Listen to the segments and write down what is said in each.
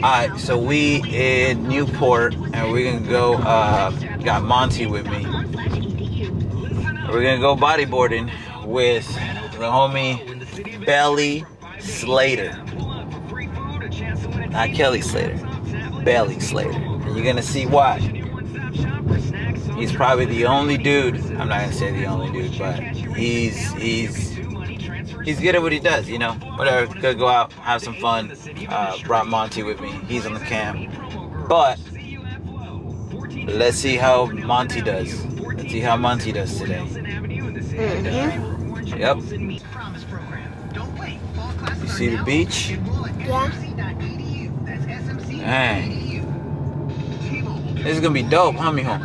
Alright, so we in Newport and we're gonna go, got Monty with me. We're gonna go bodyboarding with the homie Belly Slater. Not Kelly Slater, Belly Slater. And you're gonna see why. He's probably the only dude, I'm not gonna say the only dude, but he's good at what he does, you know. Whatever, gonna go out, have some fun. Brought Monty with me. He's on the cam. But let's see how Monty does. Let's see how Monty does today. And, yep. You see the beach? Yeah. Dang. This is gonna be dope, huh, mijo?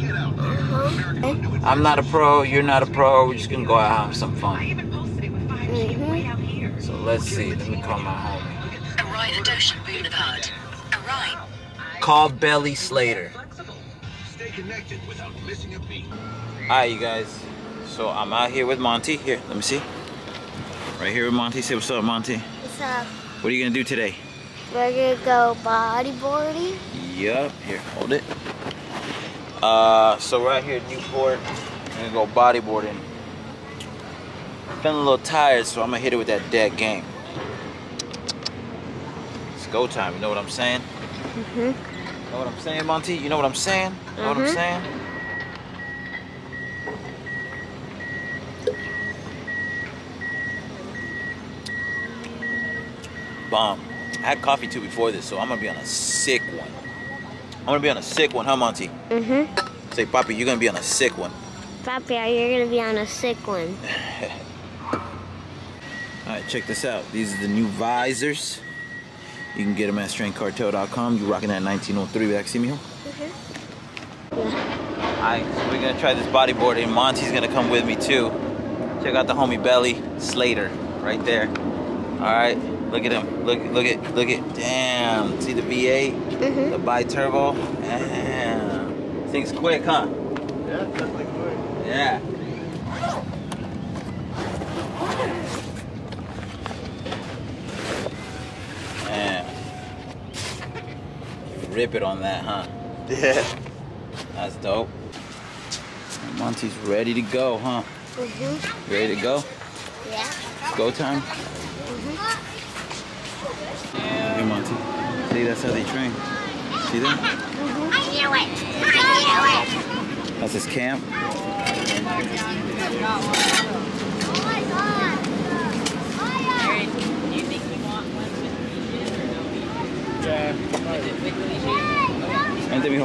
I'm not a pro, you're not a pro. We're just gonna go out and have some fun. So let's see. Let me call my homie. Arrive at Ocean Boulevard. Arrive. Call Belly Slater. Alright, you guys. So I'm out here with Monty. Here, let me see. Right here with Monty. Say what's up, Monty. What's up? What are you gonna do today? We're gonna go bodyboarding. Yup. Here, hold it. So right here at Newport, we're gonna go bodyboarding. Feeling a little tired, so I'm gonna hit it with that dead game. It's go time, you know what I'm saying? You know what I'm saying, Monty? You know what I'm saying? You know what I'm saying? Bomb. I had coffee too before this, so I'm gonna be on a sick one. I'm gonna be on a sick one, huh, Monty? Say, Papi, you're gonna be on a sick one. Papi, you're gonna be on a sick one. Alright, check this out. These are the new visors. You can get them at straincartel.com. You rocking that 1903 with Aximio? Yeah. Alright, so we're gonna try this bodyboarding. Monty's gonna come with me too. Check out the homie Belly Slater right there. Alright, look at him. Look at. Damn. See the V8? The bi-turbo? Damn. This thing's quick, huh? Yeah, definitely quick. Yeah. Man. Rip it on that, huh? Yeah. That's dope. Monty's ready to go, huh? Ready to go? Yeah. It's go time? Hey, Monty. See, that's how they train. See that? I knew it. That's his camp. Oh my god. Aaron, do you think you want one with leashes or no leashes? Yeah. Is it with leashes? Vente, mijo.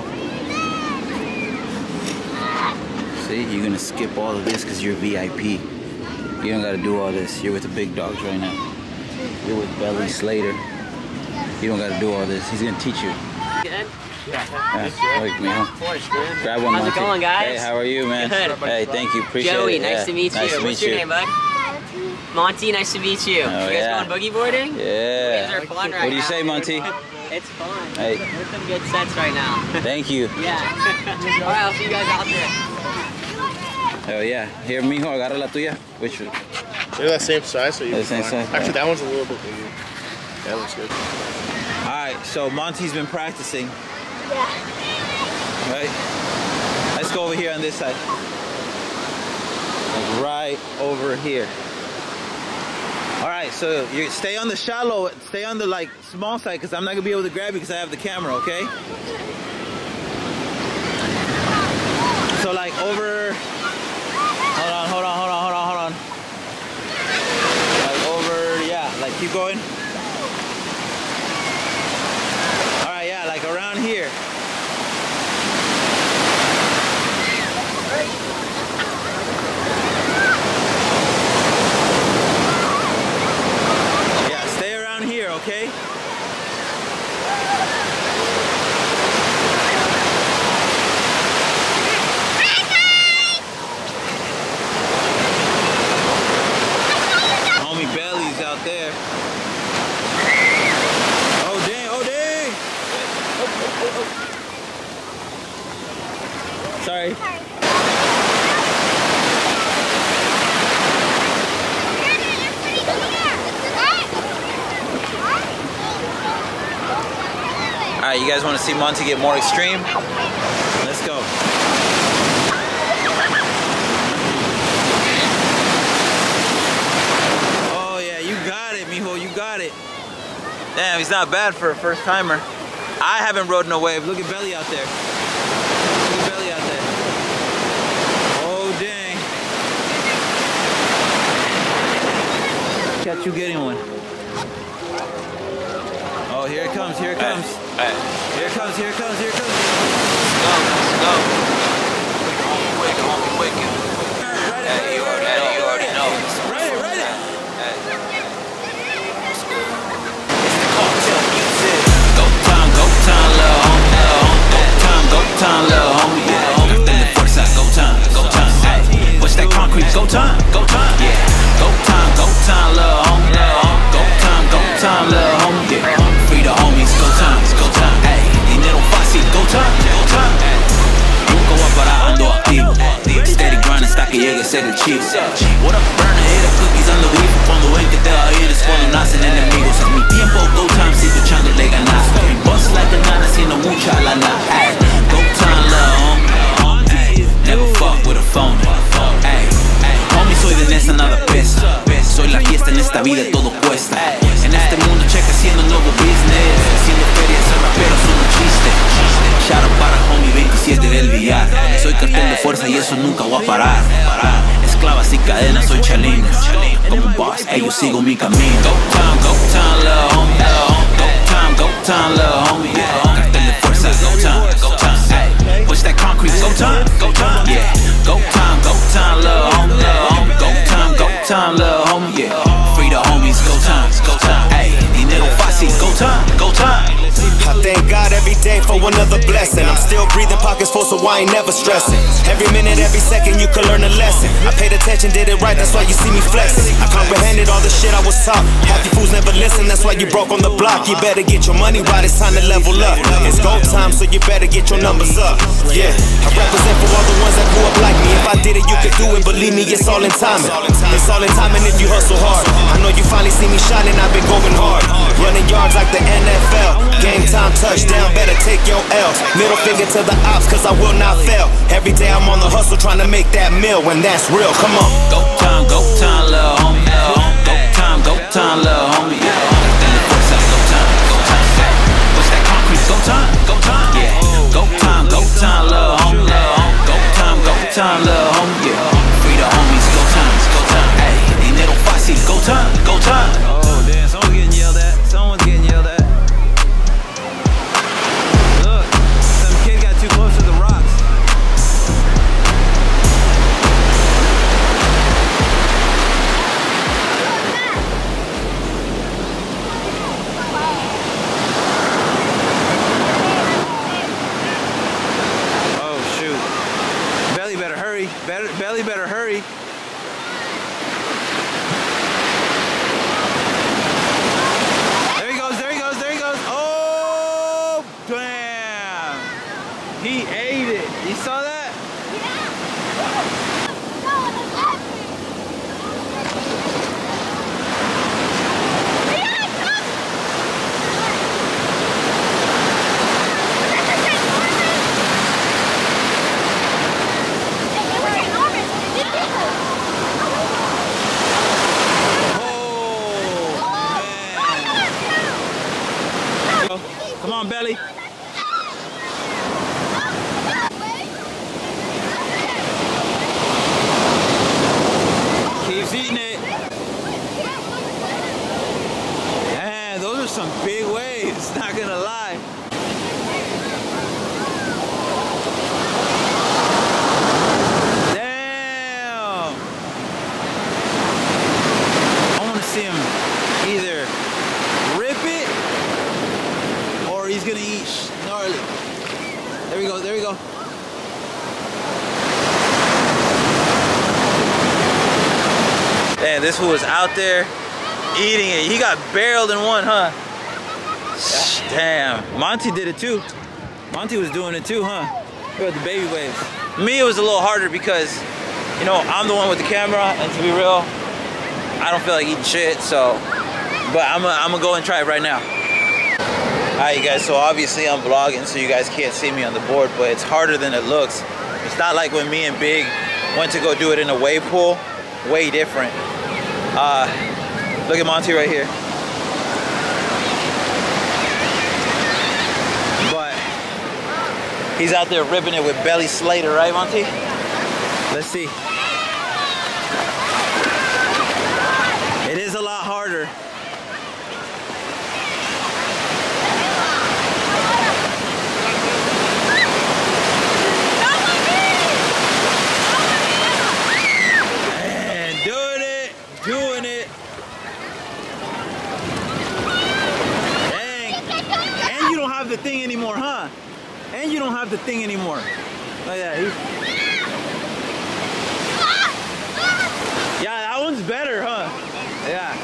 See, you're gonna skip all of this because you're VIP. You don't gotta do all this. You're with the big dogs right now. You're with Belly Slater. You don't gotta do all this. He's gonna teach you. Good? Yeah, like, mijo. Force, man. Grab one, How's it Monty. going, guys? Hey, how are you, man? Good. Hey, thank you. Appreciate Joey, it. nice to meet you. Nice to What's meet your name, bud? Monty, nice to meet you. Oh, You guys yeah. going boogie boarding? Yeah. These are fun right What do you now. say, Monty? It's fun. Hey. There's some good sets right now. Thank you. Yeah. Alright, I'll see you guys out there. Oh yeah. Here, mijo, agarra la tuya. Which one? They're that same size, so you're They're the same size, Actually, yeah. that one's a little bit bigger. That looks good. Alright, so Monty's been practicing. Yeah. Right? Let's go over here on this side. Like right over here. Alright, so you stay on the shallow, stay on the like small side because I'm not gonna be able to grab you because I have the camera, okay? So like over, hold on. Like over, yeah, like keep going. Alright, yeah, like around here. Yeah, stay around here, okay? Homie Belly's out there. Alright, you guys want to see Monty get more extreme? Let's go. Oh yeah, you got it, mijo, you got it. Damn, he's not bad for a first timer. I haven't rode no wave. Look at Belly out there. Look at Belly out there. Oh dang. Catch you getting one. Oh, here it comes, here it comes. Here it comes, here it comes, here it comes. Let's go. Quick, homie, quick. Hey, you already know. Right it. It's the Cartel music. Go time, little homie. Go time, little homie. Cartel fuerza, go time. Hey, push that concrete, go time. Yeah, go time, little homie. Go time, little homie. Yeah. Free the homies, go time. Hey, dinero fácil, go time. Nunca voy a parar, ando activo. Steady grind hasta que llegue a ser el chivo. What up, burner, hit cookies on the weed. Cuando ven que te va a ir es cuando nacen enemigos. Es mi tiempo, go time, sigo echándole ganas. Bust like a nana, haciendo mucha lana. Hey, go time, little homie. Hey, never fuck with a phone. Hey, homie, soy de esta nada pesa. Soy la fiesta en esta vida, todo cuesta. En este mundo checa haciendo nuevo business. Haciendo ferias, ser rapero son un chiste. Shout out para homie 27 del billar. Soy cartel de fuerza y eso nunca voy a parar. Esclavas y cadenas, soy chalina. Como un boss, yo sigo mi camino. Go time, little homie. Go time, little homie. Cartel de fuerza, go time. Hey, push that concrete, go time. Yeah, go time, little homie. Go time, little homie. Yeah, free the homies, go time. Hey, dinero fácil, go time. I thank God every day for another blessing. I'm still breathing, pockets full, so I ain't never stressing. Every minute, every second, you can learn a lesson. I paid attention, did it right, that's why you see me flexing. I comprehended all the shit I was taught. Half you fools never listen, that's why you broke on the block. You better get your money right, it's time to level up. It's go time, so you better get your numbers up. Yeah, I represent for all the ones that grew up like me. If I did it, you could do it, believe me, it's all in timing. It's all in timing if you hustle hard. I know you finally see me shining, I've been going hard. Running yards like the NFL. Game time, touchdown, better take your L's. Middle finger to the ops, cause I will not fail. Every day I'm on the hustle trying to make that meal, when that's real, come on. Go time, little homie. Go time, little homie. Cartel fuerza, go time. Push that concrete, go time. Yeah, go time, little homie. Go time, little homie. Yeah, free the homies, go time. Hey, dinero fácil, go time. Oh damn, someone's getting yelled at. Look, some kid got too close to the rocks. Oh shoot. Belly better hurry. Belly better hurry. There he goes. Oh, damn. He ate it. You saw that? Come on, Belly. Keeps eating it. Man, those are some big waves, not gonna lie. Damn. I want to see him either rip it or he's gonna eat gnarly. There we go. Man, this fool was out there eating it. He got barreled in one, huh? Damn. Monty did it too. Monty was doing it too, huh? Look at the baby waves. Me, it was a little harder because, you know, I'm the one with the camera, and to be real, I don't feel like eating shit, so. But I'm gonna go and try it right now. Alright, you guys, so obviously I'm vlogging, so you guys can't see me on the board, but it's harder than it looks. It's not like when me and Big went to go do it in a wave pool. Way different. Look at Monty right here. But he's out there ripping it with Belly Slater, right, Monty? Let's see. It is a lot harder. And doing it. Dang. And you don't have the thing anymore, huh? And you don't have the thing anymore. Oh yeah, yeah, that one's better, huh? Yeah.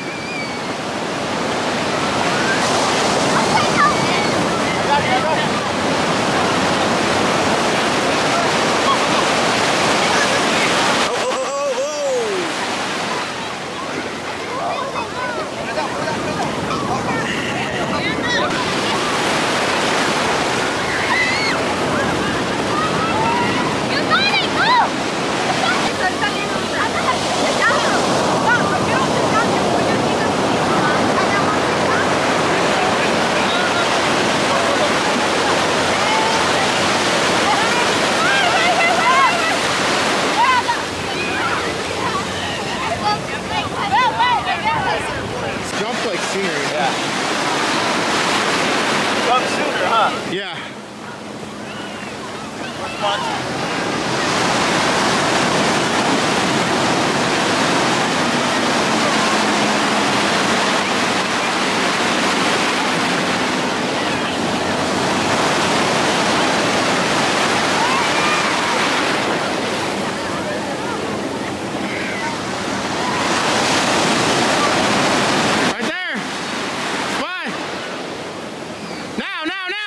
Jump like sooner. Yeah. Jump sooner, huh? Yeah. Where's Monty? Right there. Spy. Now.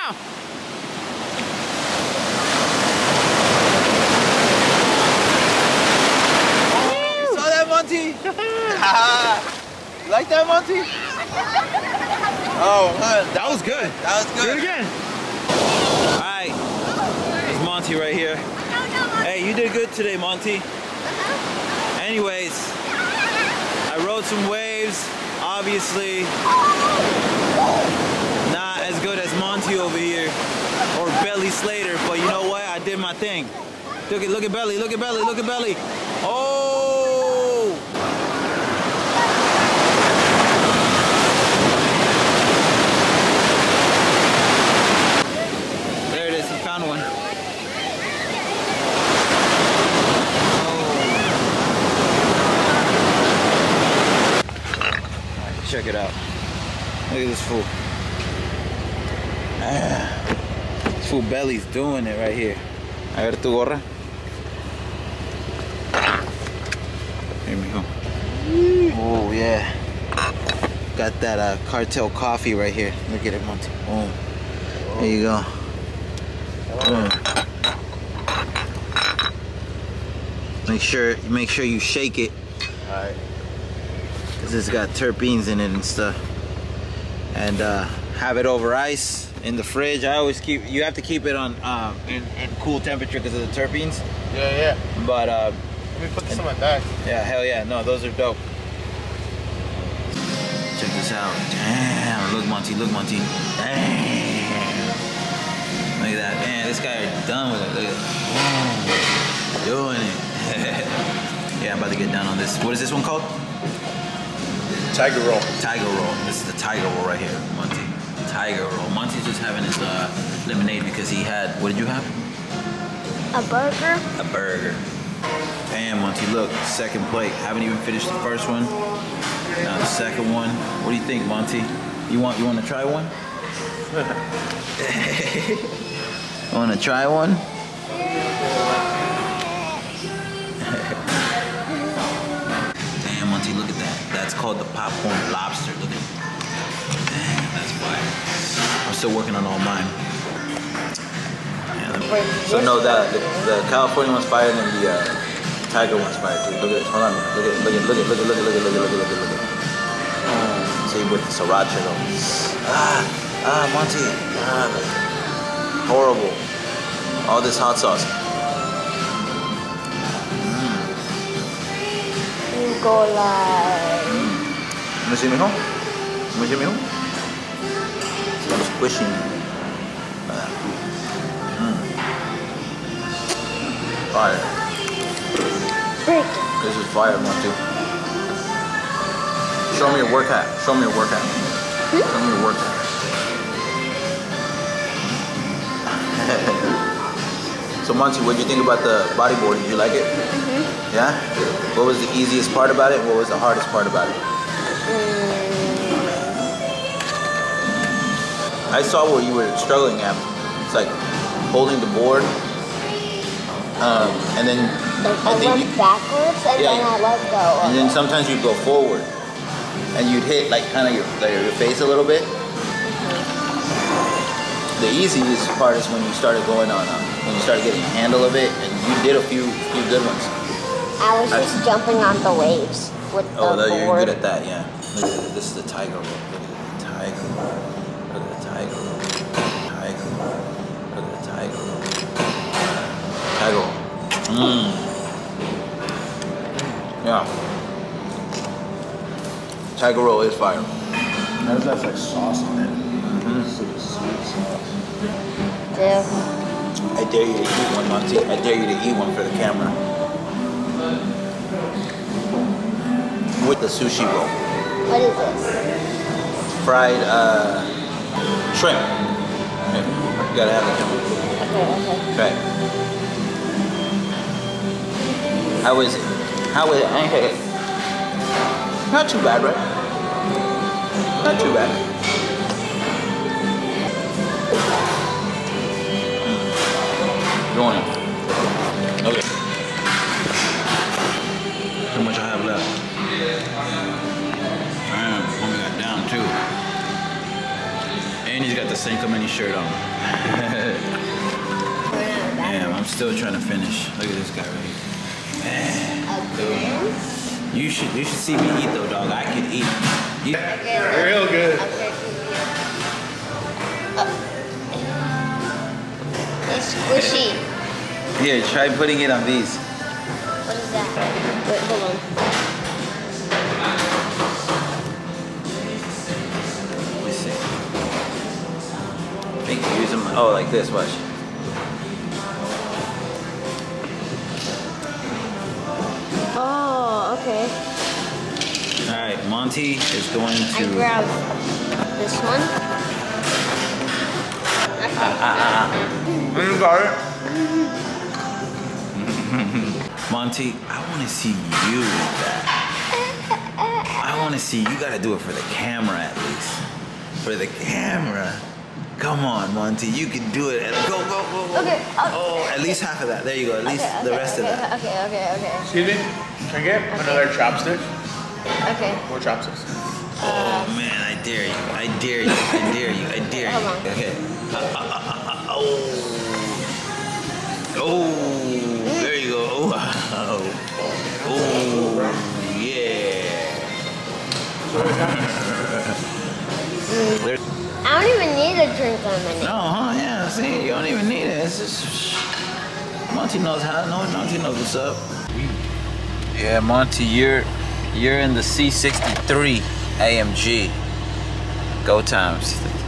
You saw that, Monty? You like that, Monty? Oh, man. That was good. That was Do it good. again. Alright. It's Monty right here. Hey, you did good today, Monty. Anyways, I rode some waves. Obviously, not as good as Monty over here or Belly Slater, but you know what? I did my thing. Look at Belly, look at Belly, look at Belly. Oh! There it is, he found one. Check it out. Look at this fool. This fool Belly's doing it right here. A ver tu gorra. Here we go. Oh yeah. Got that cartel coffee right here. Look at it, Monty. Boom. There you go. Make sure you shake it. All right. Cause it's got terpenes in it and stuff. And have it over ice in the fridge. I always you have to keep it on in cool temperature because of the terpenes. Yeah. But Let me put this on my back. yeah, hell yeah, no, those are dope. Check this out. Damn, look Monty. Damn. Look at that, man, this guy is done with it. Look at it. Doing it. Yeah, I'm about to get down on this. What is this one called? Tiger roll. Tiger roll. This is the tiger roll right here, Monty. Tiger roll. Monty's just having his lemonade because he had, what did you have? A burger? A burger. Damn, Monty, look, second plate. Haven't even finished the first one. Now the second one. What do you think, Monty? You want to try one? Want to try one? Damn, Monty, look at that. That's called the popcorn lobster. Look at it. Damn, that's fire. I'm still working on all mine. Yeah, so no, the California one's fire and then the Tiger one's fire too. Look at it. Hold on. Look at. See with the sriracha though. Ah. Monty. Horrible. All this hot sauce. You go like. Let me see, mijo. Let me see, mijo. So I'm squishing. Fire. Break. This is fire, Monty. Show me your work hat. Show me your work hat. Show me your work hat. So Monty, what did you think about the bodyboard? Did you like it? Mm-hmm. Yeah? What was the easiest part about it? What was the hardest part about it? I saw where you were struggling at. It's like holding the board, and then I went backwards and then I let go. And then sometimes you'd go forward, and you'd hit like kind of your face a little bit. The easiest part is when you started going on, when you started getting a handle of it, and you did a few good ones. I was just jumping on the waves with the board. You're good at that, yeah. Look at this. This is the tiger rope. Look at the tiger rope. Look at the tiger rope. Tiger rope. Look at the tiger rope. Tiger rope. Yeah. Tiger roll is fire. That's like sauce in it. Sweet sauce. Yeah. I dare you to eat one, Monty. I dare you to eat one for the camera. With the sushi roll. What is this? Fried shrimp. Here, you gotta have the camera. Okay. Right. How is it? Not too bad, right? Not too bad. Going on. Okay. How much I have left? Damn, homie got down too. And he's got the Saint Clemente shirt on. Damn, I'm still trying to finish. Look at this guy right here. Man, dude. You should see me eat though, dog. I could eat. Real good. It's squishy. Here, try putting it on these. What is that? Wait, hold on. Let me see. I think use them. Oh, like this. Watch. Oh, okay. All right, Monty is going to. I grab this one. You got it. Monty, I want to see you with that. I want to see you. Got to do it for the camera at least. For the camera. Come on, Monty, you can do it. Go. Okay. Oh, at least half of that. There you go. At least the rest of that. Okay. Excuse me? Can I get another chopstick? Okay. More chopsticks. Oh man, I dare you. I dare you. Hold on. Okay. Oh, there you go. Oh, yeah. I don't even need a drink lemonade. No, yeah. See, you don't even need it. It's just Monty knows what's up. Yeah, Monty, you're in the C63 AMG. Go times.